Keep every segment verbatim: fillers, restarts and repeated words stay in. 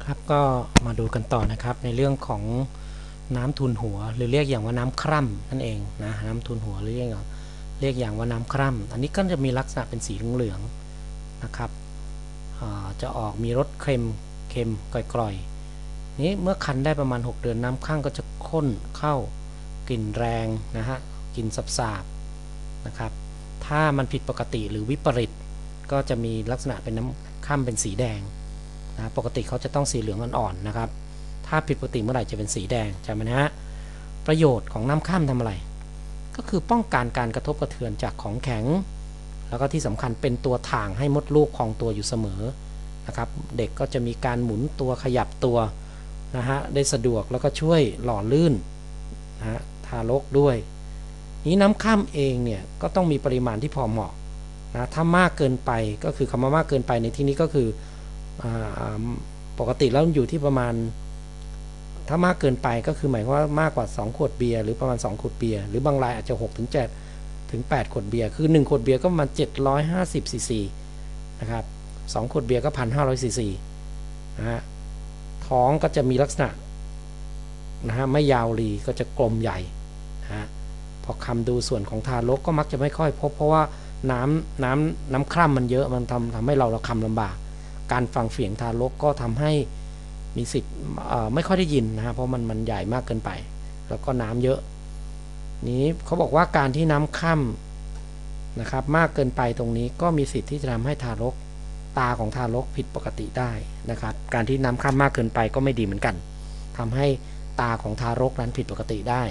ครับก็มาดูกันต่อนะครับในเรื่องของน้ำทุนหัวหรือเรียกอย่างว่าน้ำคร่ำนั่นเองนะน้ำทุนหัวหรือเรียกอย่างเรียกอย่างว่าน้ำคร่ำอันนี้ก็จะมีลักษณะเป็นสีเหลืองๆนะครับจะออกมีรสเค็มเค็มกร่อยๆนี้เมื่อคั้นได้ประมาณหกเดือนน้ำข้างก็จะข้นเข้ากลิ่นแรงนะฮะกลิ่นสาบๆนะครับถ้ามันผิดปกติหรือวิปริตก็จะมีลักษณะเป็นน้ำข้ามเป็นสีแดงนะปกติเขาจะต้องสีเหลืองอ่อนๆนะครับถ้าผิดปกติเมื่อไหร่จะเป็นสีแดงจำไว้นะฮะประโยชน์ของน้ำข้ามทำอะไรก็คือป้องกันการกระทบกระเทือนจากของแข็งแล้วก็ที่สำคัญเป็นตัวถ่างให้มดลูกคลองตัวอยู่เสมอนะครับเด็กก็จะมีการหมุนตัวขยับตัวนะฮะได้สะดวกแล้วก็ช่วยหล่อลื่นนะฮะทารกด้วยนี้น้ำข้ามเองเนี่ยก็ต้องมีปริมาณที่พอเหมาะนะถ้ามากเกินไปก็คือคำว่ามากเกินไปในที่นี้ก็คือปกติแล้วอยู่ที่ประมาณถ้ามากเกินไปก็คือหมายความว่ามากกว่าสองขวดเบียร์หรือประมาณสองขวดเบียร์หรือบางรายอาจจะหกถึงเจ็ดถึงแปดขวดเบียร์คือหนึ่งขวดเบียร์ก็ประมาณเจ็ดร้อยห้าสิบซีซีนะครับสองขวดเบียร์ก็ หนึ่งพันห้าร้อยซีซีนะฮะท้องก็จะมีลักษณะนะฮะไม่ยาวรีก็จะกลมใหญ่นะฮะพอคำดูส่วนของทารกก็มักจะไม่ค่อยพบเพราะว่าน้ำน้ำน้ำคร่ำมันเยอะมันทำทำให้เราเราคำลำบากการฟังเสียงทารกก็ทำให้มีสิทธิ์ไม่ค่อยได้ยินนะฮะเพราะมันมันใหญ่มากเกินไปแล้วก็น้ำเยอะนี้เขาบอกว่าการที่น้ำค่ำนะครับมากเกินไปตรงนี้ก็มีสิทธิ์ที่จะทำให้ทารกตาของทารกผิดปกติได้นะครับการที่น้ำค่ำมากเกินไปก็ไม่ดีเหมือนกันทำให้ตาของทารกนั้นผิดปกติได้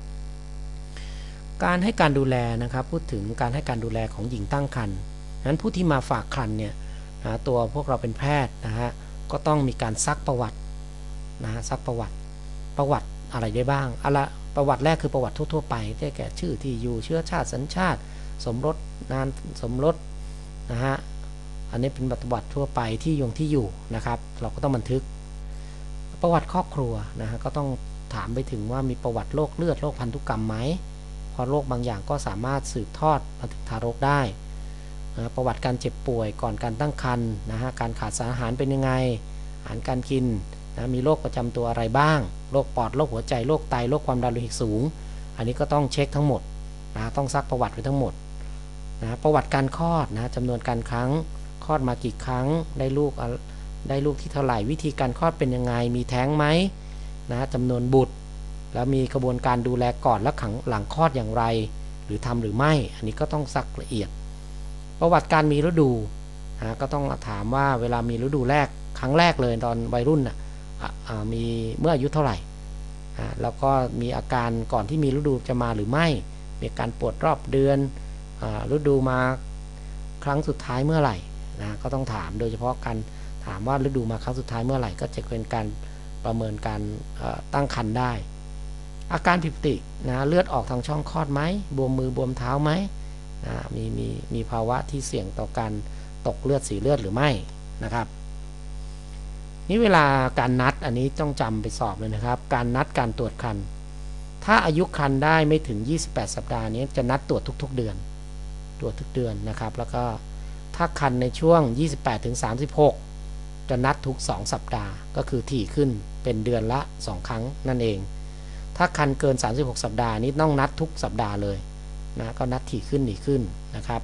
การให้การดูแลนะครับพูดถึงการให้การดูแลของหญิงตั้งครรภ์นั้นผู้ที่มาฝากครรภ์เนี่ยนะตัวพวกเราเป็นแพทย์นะฮะก็ต้องมีการซักประวัตินะฮะซักประวัติประวัติอะไรได้บ้างอะไรประวัติแรกคือประวัติทั่วๆไปได้แก่ชื่อที่อยู่เชื้อชาติสัญชาติสมรสนานสมรสนะฮะอันนี้เป็นประวัติทั่วไปที่ยงที่อยู่นะครับเราก็ต้องบันทึกประวัติครอบครัวนะฮะก็ต้องถามไปถึงว่ามีประวัติโรคเลือดโรคพันธุกรรมไหมเพราะโรคบางอย่างก็สามารถสืบทอดมาถึงทารกได้นะประวัติการเจ็บป่วยก่อนการตั้งครรภ์นะฮะการขาดสารอาหารเป็นยังไงอาหารการกินนะมีโรคประจำตัวอะไรบ้างโรคปอดโรคหัวใจโรคไตโรคความดันโลหิตสูงอันนี้ก็ต้องเช็คทั้งหมดนะต้องซักประวัติไว้ทั้งหมดนะประวัติการคลอดนะจำนวนการครั้งคลอดมากี่ครั้งได้ลูกได้ลูกที่เท่าไหร่วิธีการคลอดเป็นยังไงมีแท้งไหมนะจำนวนบุตรแล้วมีกระบวนการดูแลก่อนและหลังคลอดอย่างไรหรือทำหรือไม่อันนี้ก็ต้องซักละเอียดประวัติการมีฤดูนะก็ต้องถามว่าเวลามีฤดูแรกครั้งแรกเลยตอนวัยรุ่นน่ะมีเมื่ออายุเท่าไหร่แล้วก็มีอาการก่อนที่มีฤดูจะมาหรือไม่มีการปวดรอบเดือนฤดูมาครั้งสุดท้ายเมื่อไหร่นะก็ต้องถามโดยเฉพาะการถามว่าฤดูมาครั้งสุดท้ายเมื่อไหร่ก็จะเป็นการประเมินการตั้งครรภ์ได้อาการผิดปกตินะเลือดออกทางช่องคลอดไหมบวมมือบวมเท้าไหมนะมีมีมีภาวะที่เสี่ยงต่อการตกเลือดสีเลือดหรือไม่นะครับนี่เวลาการนัดอันนี้ต้องจำไปสอบเลยนะครับการนัดการตรวจครรภ์ถ้าอายุครรภ์ได้ไม่ถึงยี่สิบแปดสัปดาห์นี้จะนัดตรวจทุกๆเดือนตรวจทุกเดือนนะครับแล้วก็ถ้าครรภ์ในช่วง ยี่สิบแปดถึงสามสิบหก จะนัดทุกสองสัปดาห์ก็คือถี่ขึ้นเป็นเดือนละสองครั้งนั่นเองถ้าครรภ์เกินสามสิบหกสัปดาห์นี้ต้องนัดทุกสัปดาห์เลยนะก็นัดถี่ขึ้นถี่ขึ้นนะครับ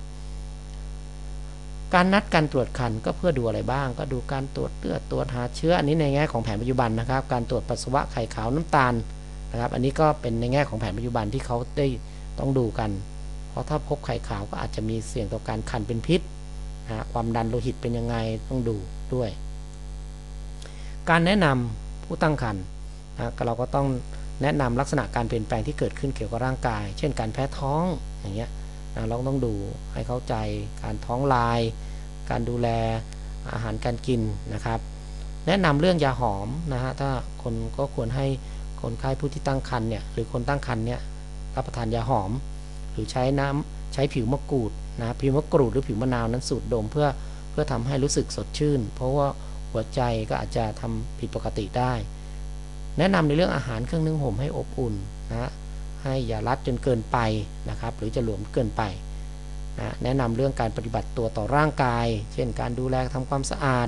การนัดการตรวจครรภ์ก็เพื่อดูอะไรบ้างก็ดูการตรวจเลือดตรวจหาเชื้ออันนี้ในแง่ของแผนปัจจุบันนะครับการตรวจปัสสาวะไข่ขาวน้ำตาลนะครับอันนี้ก็เป็นในแง่ของแผนปัจจุบันที่เขาได้ต้องดูกันเพราะถ้าพบไข่ขาวก็อาจจะมีเสี่ยงต่อการคันเป็นพิษนะความดันโลหิตเป็นยังไงต้องดูด้วยการแนะนำผู้ตั้งครรภ์นะเราก็ต้องแนะนำลักษณะการเปลี่ยนแปลงที่เกิดขึ้นเกี่ยวกับร่างกายเช่นการแพ้ท้องอย่างเงี้ยเราต้องดูให้เข้าใจการท้องลายการดูแลอาหารการกินนะครับแนะนำเรื่องยาหอมนะฮะถ้าคนก็ควรให้คนไข้ผู้ที่ตั้งครรภ์เนี่ยหรือคนตั้งครรภ์เนี่ยรับประทานยาหอมหรือใช้น้ำใช้ผิวมะกรูดนะผิวมะกรูดหรือผิวมะนาวนั้นสูดดมเพื่อเพื่อทำให้รู้สึกสดชื่นเพราะว่าหัวใจก็อาจจะทำผิดปกติได้แนะนำในเรื่องอาหารเครื่องนึ่งห่มให้อบอุ่นนะให้อย่ารัดจนเกินไปนะครับหรือจะหลวมเกินไปนะแนะนำเรื่องการปฏิบัติตัวต่อร่างกายเช่นการดูแลทำความสะอาด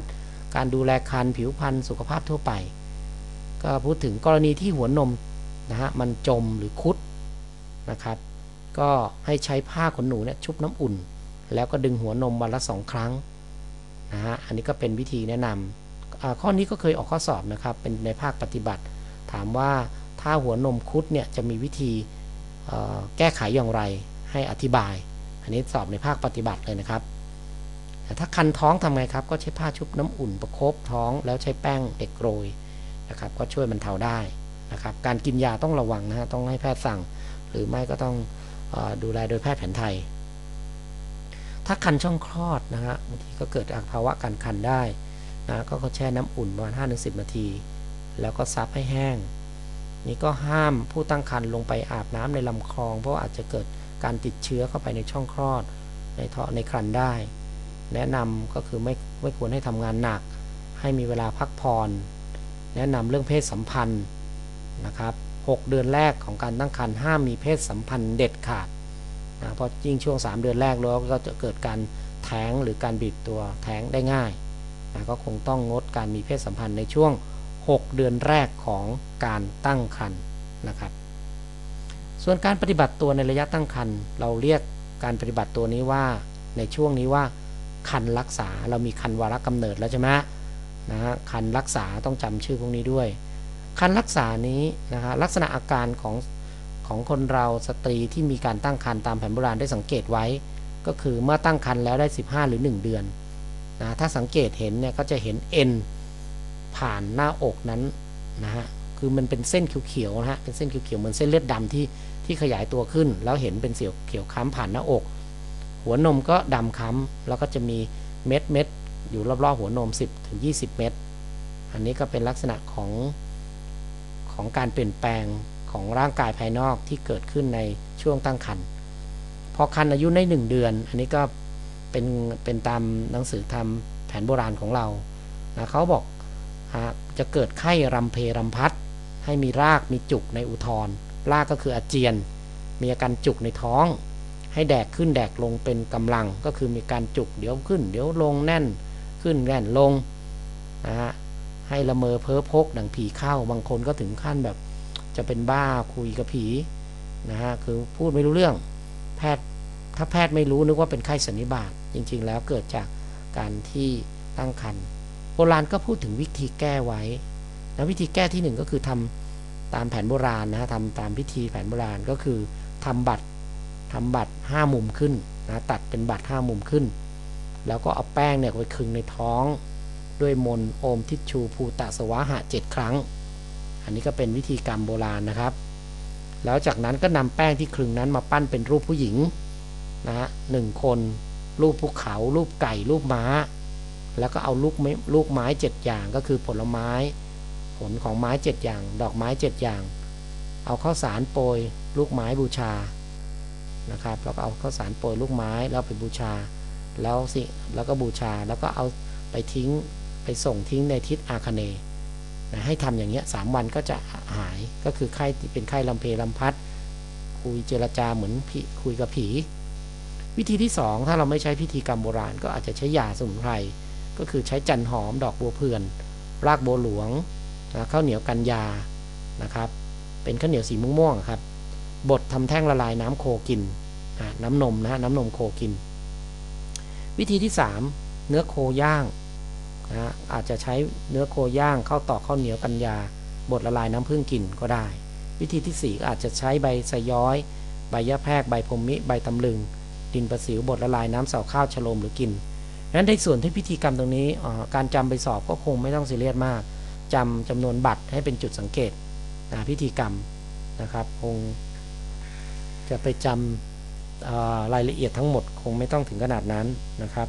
การดูแลครรภ์ผิวพรรณสุขภาพทั่วไปก็พูดถึงกรณีที่หัวนมนะฮะมันจมหรือคุดนะครับก็ให้ใช้ผ้าขนหนูเนี่ยชุบน้ำอุ่นแล้วก็ดึงหัวนมวันละสองครั้งนะฮะอันนี้ก็เป็นวิธีแนะนำข้อนี้ก็เคยออกข้อสอบนะครับเป็นในภาคปฏิบัติถามว่าถ้าหัวนมคุดเนี่ยจะมีวิธีแก้ไขอย่างไรให้อธิบายอันนี้สอบในภาคปฏิบัติเลยนะครับแต่ถ้าคันท้องทำไงครับก็ใช้ผ้าชุบน้ำอุ่นประคบท้องแล้วใช้แป้งเด็กโรยนะครับก็ช่วยบรรเทาได้นะครับการกินยาต้องระวังนะฮะต้องให้แพทย์สั่งหรือไม่ก็ต้องเอ่อดูแลโดยแพทย์แผนไทยถ้าคันช่องคลอดนะฮะบางทีก็เกิดภาวะการคันได้นะก็แช่น้ำอุ่นประมาณ ห้าถึงสิบ นาทีแล้วก็ซับให้แห้งนี่ก็ห้ามผู้ตั้งครรภ์ลงไปอาบน้ำในลำคลองเพราะอาจจะเกิดการติดเชื้อเข้าไปในช่องคลอดในท่อในครรภ์ได้แนะนำก็คือไม่ไม่ควรให้ทำงานหนักให้มีเวลาพักผ่อนแนะนำเรื่องเพศสัมพันธ์นะครับหกเดือนแรกของการตั้งครรภ์ห้ามมีเพศสัมพันธ์เด็ดขาดนะเพราะยิ่งช่วงสามเดือนแรกแล้วก็จะเกิดการแท้งหรือการบีบตัวแท้งได้ง่ายนะก็คงต้องงดการมีเพศสัมพันธ์ในช่วงหกเดือนแรกของการตั้งครรภ์นะครับส่วนการปฏิบัติตัวในระยะตั้งครรภ์เราเรียกการปฏิบัติตัวนี้ว่าในช่วงนี้ว่าครรภ์รักษาเรามีครรภ์วาระกำเนิดแล้วใช่ไหมนะฮะครรภ์รักษาต้องจำชื่อพวกนี้ด้วยครรภ์รักษานี้นะฮะลักษณะอาการของของคนเราสตรีที่มีการตั้งครรภ์ตามแผนโบราณได้สังเกตไว้ก็คือเมื่อตั้งครรภ์แล้วได้สิบห้าหรือหนึ่งเดือนนะถ้าสังเกตเห็นเนี่ยก็จะเห็นเอ็นผ่านหน้าอกนั้นนะฮะคือมันเป็นเส้นเขียวๆนะฮะเป็นเส้นเขียวๆเหมือนเส้นเลือดดำที่ที่ขยายตัวขึ้นแล้วเห็นเป็นเสียวเขียวค้ำผ่านหน้าอกหัวนมก็ดำค้ำแล้วก็จะมีเม็ดเม็ดอยู่รอบๆหัวนม สิบถึงยี่สิบ เม็ดอันนี้ก็เป็นลักษณะของของการเปลี่ยนแปลงของร่างกายภายนอกที่เกิดขึ้นในช่วงตั้งครรภ์พอครรภ์อายุได้หนึ่งเดือนอันนี้ก็เป็นเป็นตามหนังสือทำแผนโบราณของเรานะเขาบอกจะเกิดไข้รำเพรำพัดให้มีรากมีจุกในอุทธรรากก็คืออาเจียนมีอาการจุกในท้องให้แดกขึ้นแดกลงเป็นกำลังก็คือมีการจุกเดี๋ยวขึ้นเดี๋ยวลงแน่นขึ้นแน่นลงนะฮะให้ละเมอเพ้อพกดังผีเข้าบางคนก็ถึงขั้นแบบจะเป็นบ้าคุยกับผีนะฮะคือพูดไม่รู้เรื่องแพทย์ถ้าแพทย์ไม่รู้นึกว่าเป็นไข้สันนิบาตจริงๆแล้วเกิดจากการที่ตั้งครรภ์โบราณก็พูดถึงวิธีแก้ไว้นะวิธีแก้ที่หนึ่งก็คือทำตามแผนโบราณนะทำตามพิธีแผนโบราณก็คือทำบัตรทำบัตรห้ามุมขึ้นนะตัดเป็นบัตรห้ามุมขึ้นแล้วก็เอาแป้งเนี่ยไปคลึงในท้องด้วยมนต์โอมทิชชูภูตะสวะหะเจ็ดครั้งอันนี้ก็เป็นวิธีกรรมโบราณนะครับแล้วจากนั้นก็นำแป้งที่คลึงนั้นมาปั้นเป็นรูปผู้หญิงนะฮะหนึ่งคนรูปภูเขารูปไก่รูปม้าแล้วก็เอาลูกไม้ลูกไม้เจ็ดอย่างก็คือผลไม้ผลของไม้เจ็ดอย่างดอกไม้เจ็ดอย่างเอาข้าวสารโปรยลูกไม้บูชานะครับแล้วก็เอาข้าวสารโปรยลูกไม้แล้วไปบูชาแล้วสิแล้วก็บูชาแล้วก็เอาไปทิ้งไปส่งทิ้งในทิศอาคเนย์นะให้ทำอย่างเงี้ยสามวันก็จะหายก็คือไข้ที่เป็นไข้ลำเพลำพัดคุยเจรจาเหมือนผีคุยกับผีวิธีที่สองถ้าเราไม่ใช้พิธีกรรมโบราณก็อาจจะใช้ยาสมุนไพรก็คือใช้จันหอมดอกบัวเพื่อนรากบัวหลวงนะข้าวเหนียวกันยานะครับเป็นข้าวเหนียวสีม่วงๆครับบดทำแท่งละลายน้ำโคกินน้ำนมนะน้ำนมโคกินวิธีที่สามเนื้อโคย่างนะอาจจะใช้เนื้อโคย่างเข้าต่อข้าวเหนียวกันยาบดละลายน้ำผึ้งกินก็ได้วิธีที่สี่อาจจะใช้ใบสะย้อยใบยะแพรกใบพรมมิใบตำลึงดินประสิวบดละลายน้ำเสาข้าวฉโลมหรือกินนั้นในส่วนที่พิธีกรรมตรงนี้การจำไปสอบก็คงไม่ต้องซีเรียสมากจำจำนวนบัตรให้เป็นจุดสังเกตนะพิธีกรรมนะครับคงจะไปจำรายละเอียดทั้งหมดคงไม่ต้องถึงขนาดนั้นนะครับ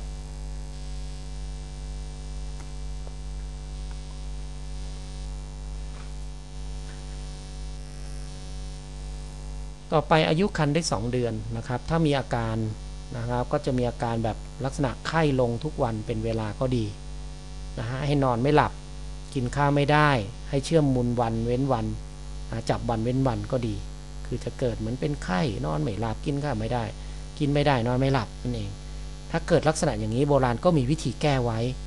ต่อไปอายุครรภ์ได้สองเดือนนะครับถ้ามีอาการนะครับก็จะมีอาการแบบลักษณะไข้ลงทุกวันเป็นเวลาก็ดีนะฮะให้นอนไม่หลับกินข้าวไม่ได้ให้เชื่อมมุนวันเว้นวันจับวันเว้นวันก็ดีคือจะเกิดเหมือนเป็นไข้นอนไม่หลับกินข้าวไม่ได้กินไม่ได้นอนไม่หลับนั่นเองถ้าเกิดลักษณะอย่างนี้โบราณก็มีวิธีแก้ไว้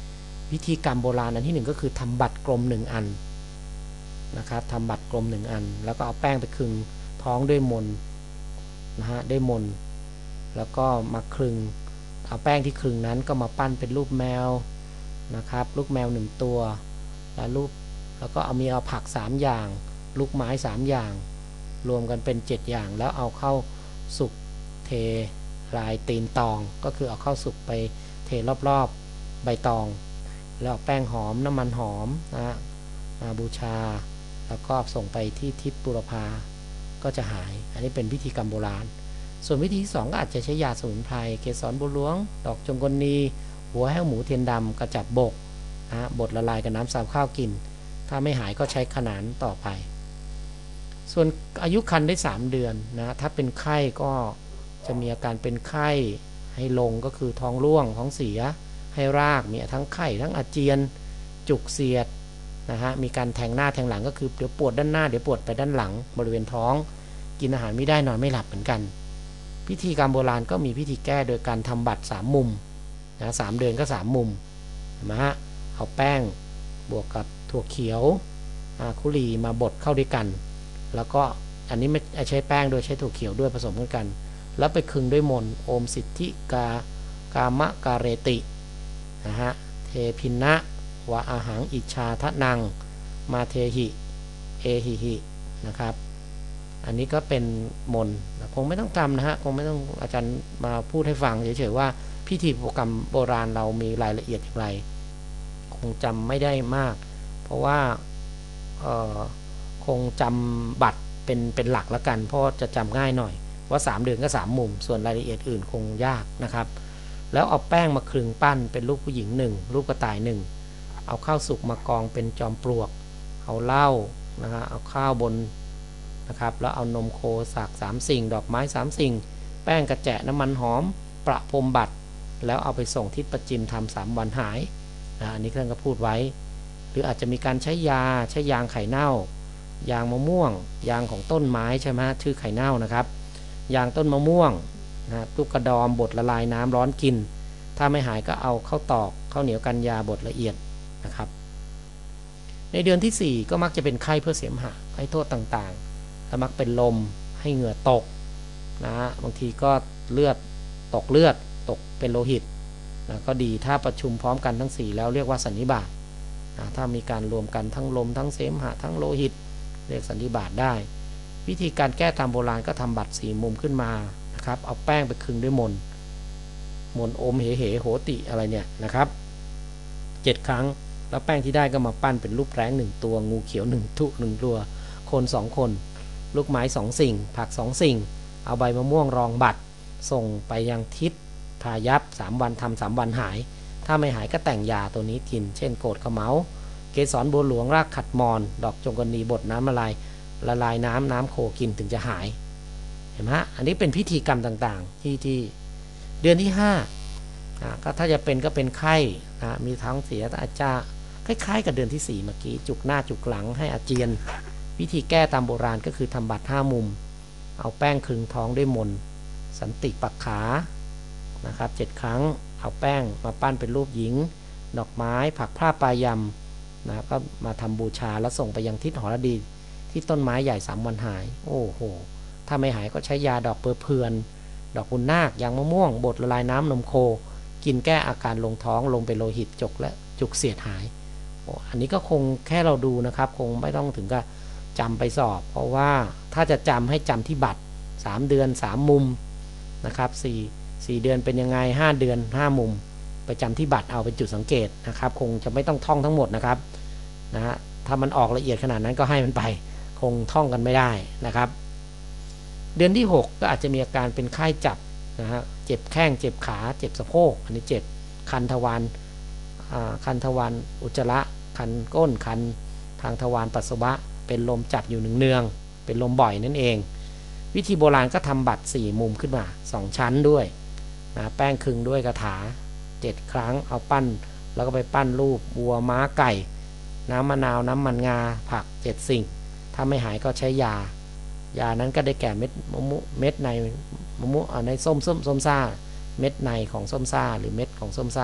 พิธีกรรมโบราณอันที่หนึ่งก็คือทำบัตรกลมหนึ่งอันนะครับทำบัตรกลมหนึ่งอันแล้วก็เอาแป้งไปคลึงท้องด้วยมนนะฮะด้วยมนแล้วก็มาคลึงเอาแป้งที่คลึงนั้นก็มาปั้นเป็นรูปแมวนะครับลูกแมวหนึ่งตัวแล้วรูปแล้วก็เอามีเอาผักสามอย่างลูกไม้สามอย่างรวมกันเป็นเจ็ดอย่างแล้วเอาเข้าสุกเทลายตีนตองก็คือเอาเข้าสุกไปเทรอบๆใบตองแล้วแป้งหอมน้ำมันหอมนะฮะมาบูชาแล้วก็ส่งไปที่ทิศบุรพาก็จะหายอันนี้เป็นพิธีกรรมโบราณส่วนวิธีที่สองก็อาจจะใช้ยาสมุนไพรเกสรบัวหลวงดอกจงกลนีหัวแห้วหมูเทียนดำกระจับบกนะบดละลายกับน้ำสาวข้าวกินถ้าไม่หายก็ใช้ขนานต่อไปส่วนอายุครรภ์ได้สามเดือนนะถ้าเป็นไข้ก็จะมีอาการเป็นไข้ให้ลงก็คือท้องร่วงท้องเสียให้รากมีทั้งไข้ทั้งอาเจียนจุกเสียดนะฮะมีการแทงหน้าแทงหลังก็คือเดี๋ยวปวดด้านหน้าเดี๋ยวปวดไปด้านหลังบริเวณท้องกินอาหารไม่ได้นอนไม่หลับเหมือนกันพิธีกรรมโบราณก็มีพิธีแก้โดยการทำบัตรสามมุมนะสามเดือนก็สามมุมนะฮะเอาแป้งบวกกับถั่วเขียวคุรีมาบดเข้าด้วยกันแล้วก็อันนี้ไม่ใช้แป้งโดยใช้ถั่วเขียวด้วยผสมกันกันแล้วไปคลึงด้วยมนต์โอมสิทธิกากามะกาเรตินะฮะเทพินะวะอาหังอิชาทะนังมาเทหิเอหิหินะครับอันนี้ก็เป็นมนต์คงไม่ต้องจำนะฮะคงไม่ต้องอาจารย์มาพูดให้ฟังเฉยๆว่าพิธีโปรแกรมโบราณเรามีรายละเอียดอย่างไรคงจำไม่ได้มากเพราะว่าคงจำบัตรเป็นเป็นหลักแล้วกันเพราะจะจำง่ายหน่อยว่าสามเดือนก็สามมุมส่วนรายละเอียดอื่นคงยากนะครับแล้วเอาแป้งมาคลึงปั้นเป็นรูปผู้หญิงหนึ่งรูปกระต่ายหนึ่งเอาข้าวสุกมากองเป็นจอมปลวกเอาเหล้านะฮะเอาข้าวบนนะครับแล้วเอานมโคสักสามสิ่งดอกไม้สามสิ่งแป้งกระแจะน้ำมันหอมประพรมบัตรแล้วเอาไปส่งทิศประจิมทำสามวันหายนะอันนี้ท่านก็พูดไว้หรืออาจจะมีการใช้ยาใช้ยางไข่เน่ายางมะม่วงยางของต้นไม้ใช่ไหมชื่อไข่เน่านะครับยางต้นมะม่วงนะลูกกระดอมบดละลายน้ำร้อนกินถ้าไม่หายก็เอาข้าวตอกข้าวเหนียวกันยาบดละเอียดนะครับในเดือนที่สี่ก็มักจะเป็นไข้เพื่อเสมหะให้โทษต่างๆและมักเป็นลมให้เหงื่อตกนะบางทีก็เลือดตกเลือดตกเป็นโลหิตนะก็ดีถ้าประชุมพร้อมกันทั้งสี่แล้วเรียกว่าสันนิบาตนะถ้ามีการรวมกันทั้งลมทั้งเสมหะทั้งโลหิตเรียกสันนิบาตได้วิธีการแก้ตามโบราณก็ทำบัตรสี่มุมขึ้นมานะครับเอาแป้งไปคลึงด้วยมนมนอมเหเหโหติอะไรเนี่ยนะครับเจ็ดครั้งแล้วแป้งที่ได้ก็มาปั้นเป็นรูปแร้งหนึ่งตัวงูเขียวหนึ่งทุหนึ่งตัวคนสองคนลูกไม้สองสิ่งผักสองสิ่งเอาใบมะม่วงรองบัตรส่งไปยังทิศพายัพสามวันทำสามวันหายถ้าไม่หายก็แต่งยาตัวนี้กินเช่นโกดขะเมาเกสรบัวหลวงรากขัดมอนดอกจงกลนีบดน้ำละลายละลายน้ำน้ำโคกินถึงจะหายเห็นไหมฮะอันนี้เป็นพิธีกรรมต่างๆที่ที่เดือนที่ห้าก็ถ้าจะเป็นก็เป็นไข้นะมีท้องเสียอาจจะคล้ายๆกับเดือนที่สี่เมื่อกี้จุกหน้าจุกหลังให้อาเจียนวิธีแก้ตามโบราณก็คือทำบัตรห้ามุมเอาแป้งคลึงท้องด้วยมนสันติปักขานะครับเจ็ดครั้งเอาแป้งมาปั้นเป็นรูปหญิงดอกไม้ผักผ้าปลายำนะก็มาทำบูชาแล้วส่งไปยังทิศหรดีที่ต้นไม้ใหญ่สามวันหายโอ้โหถ้าไม่หายก็ใช้ยาดอกเปอร์เพือนดอกคุณนาคยางมะม่วงบดละลายน้ำนมโคกินแก้อาการลงท้องลงเป็นโลหิตจกและจุกเสียดหายอันนี้ก็คงแค่เราดูนะครับคงไม่ต้องถึงกับจำไปสอบเพราะว่าถ้าจะจำให้จำที่บัตรสามเดือนสามมุมนะครับสี่ สี่เดือนเป็นยังไงห้าเดือนห้ามุมไปจำที่บัตรเอาเป็นจุดสังเกตนะครับคงจะไม่ต้องท่องทั้งหมดนะครับนะฮะถ้ามันออกละเอียดขนาดนั้นก็ให้มันไปคงท่องกันไม่ได้นะครับเดือนที่หกก็อาจจะมีอาการเป็นไข้จับนะฮะเจ็บแข้งเจ็บขาเจ็บสะโพกอันนี้เจ็บคันทวารคันทวารอุจจาระคันก้นคันทางทวารปัสสาวะเป็นลมจับอยู่เนืองๆเป็นลมบ่อยนั่นเองวิธีโบราณก็ทำบัตรสี่มุมขึ้นมาสองชั้นด้วยนะแป้งคลึงด้วยกระถาเจ็ดครั้งเอาปั้นแล้วก็ไปปั้นรูปวัวม้าไก่น้ำมะนาวน้ำมันงาผักเจ็ดสิ่งถ้าไม่หายก็ใช้ยายานั้นก็ได้แก่เม็ดมะม่วงเม็ดในมะม่วงในส้มส้มส้มซ่าเม็ดในของส้มซ่าหรือเม็ดของส้มซ่า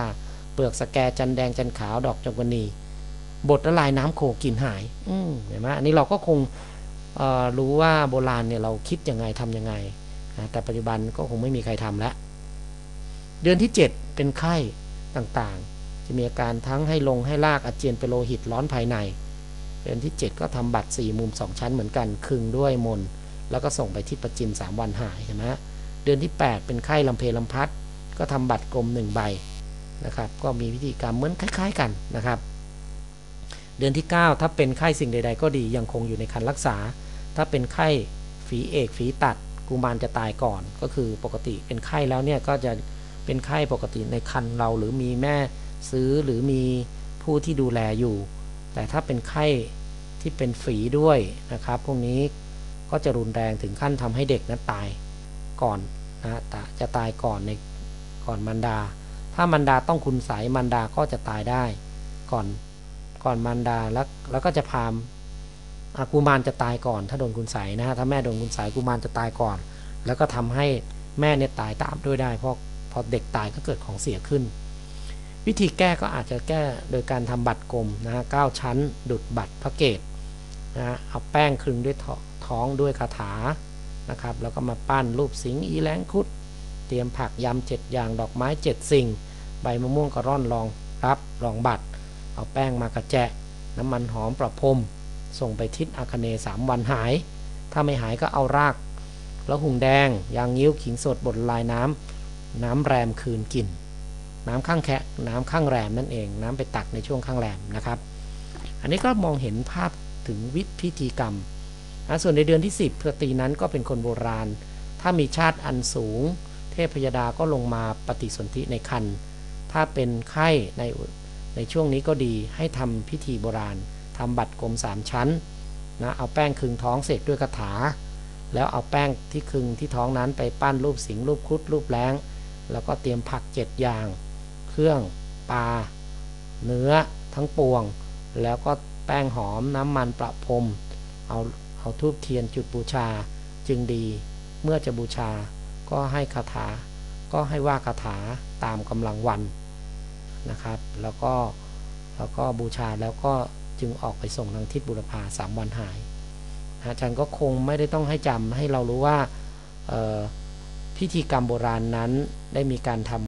เปลือกสแกจันแดงจันขาวดอกจงกนีบทละลายน้ำโขกลิ่นหายอืมเห็นไหมอันนี้เราก็คงรู้ว่าโบราณเนี่ยเราคิดยังไงทำยังไงแต่ปัจจุบันก็คงไม่มีใครทำแล้วเดือนที่เจ็ดเป็นไข้ต่างๆจะมีอาการทั้งให้ลงให้ลากอาเจียนเป็นโลหิตร้อนภายในเดือนที่เจ็ดก็ทำบัตรสี่มุมสองชั้นเหมือนกันคึงด้วยมนแล้วก็ส่งไปที่ประจินสามวันหายใช่ไหมเดือนที่แปดเป็นไข้ลำเพลลำพัดก็ทำบัตรกลมหนึ่งใบนะครับก็มีวิธีการเหมือนคล้ายๆกันนะครับเดือนที่เก้าถ้าเป็นไข้สิ่งใดๆก็ดียังคงอยู่ในคันรักษาถ้าเป็นไข้ฝีเอกฝีตัดกุมารจะตายก่อนก็คือปกติเป็นไข้แล้วเนี่ยก็จะเป็นไข้ปกติในคันเราหรือมีแม่ซื้อหรือมีผู้ที่ดูแลอยู่แต่ถ้าเป็นไข้ที่เป็นฝีด้วยนะครับพวกนี้ก็จะรุนแรงถึงขั้นทำให้เด็กนั้นตายก่อนนะจะตายก่อนในก่อนมารดาถ้ามารดาต้องคุณไสมารดาก็จะตายได้ก่อนก่อนมารดาแล้วแล้วก็จะพามกุมารจะตายก่อนถ้าโดนคุณไสนะฮะถ้าแม่โดนคุณไสกุมารจะตายก่อนแล้วก็ทำให้แม่เนี่ยตายตามด้วยได้เพราะพอเด็กตายก็เกิดของเสียขึ้นวิธีแก้ก็อาจจะแก้โดยการทำบัตรกลมนะฮะเก้าชั้นดุดบัตรพระเกศนะฮะเอาแป้งคลึงด้วยท้องด้วยคาถานะครับแล้วก็มาปั้นรูปสิงห์อีแรงคุดเตรียมผักยำเจ็ดอย่างดอกไม้เจ็ดสิ่งใบมะม่วงกระร่อนรองรับรองบัตรเอาแป้งมากระแจะน้ำมันหอมประพรมส่งไปทิศอาคเนย์สามวันหายถ้าไม่หายก็เอารากแล้วหุ่งแดงยางยิ้วขิงสดบดลายน้ำน้ำแรมคืนกินน้ำข้างแคะน้ำข้างแรมนั่นเองน้ำไปตักในช่วงข้างแรมนะครับอันนี้ก็มองเห็นภาพถึงวิธีพิธีกรรมส่วนในเดือนที่สิบสตรีนั้นก็เป็นคนโบราณถ้ามีชาติอันสูงเทพยดาก็ลงมาปฏิสนธิในครรภ์ถ้าเป็นไข้ในในช่วงนี้ก็ดีให้ทำพิธีโบราณทำบัตรกลมสามชั้นนะเอาแป้งคลึงท้องเสกด้วยคาถาแล้วเอาแป้งที่คลึงที่ท้องนั้นไปปั้นรูปสิงห์รูปครุฑรูปแร้งแล้วก็เตรียมผักเจ็ดอย่างเครื่องปลาเนื้อทั้งปวงแล้วก็แป้งหอมน้ำมันประพรมเอาเอาธูปเทียนจุดบูชาจึงดีเมื่อจะบูชาก็ให้คาถาก็ให้ว่าคาถาตามกำลังวันนะครับแล้วก็แล้วก็บูชาแล้วก็จึงออกไปส่งทางทิศบุรพาสามวันหายอาจารย์ก็คงไม่ได้ต้องให้จำให้เรารู้ว่าพิธีกรรมโบราณนั้นได้มีการทำ